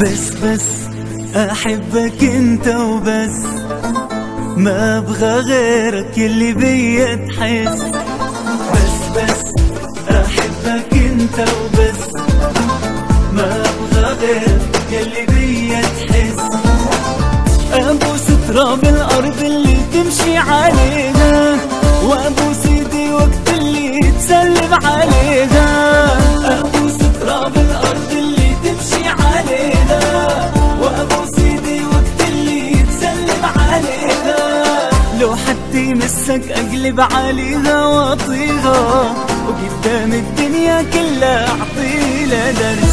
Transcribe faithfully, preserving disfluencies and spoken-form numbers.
بس بس احبك انت وبس، ما ابغى غيرك اللي بيا تحس. بس بس احبك انت وبس، ما ابغى غيرك اللي بيا تحس. ابوس تراب الارض اللي تمشي عليها، وابوس ايدي وقت اللي تسلم عليها. ابوس تراب الارض اللي تمشي عليها، وابوس ايدي وقت اللي تسلم عليها. لو حد يمسك اقلب عليها واطيها، وقدام الدنيا كلها اعطيها درس.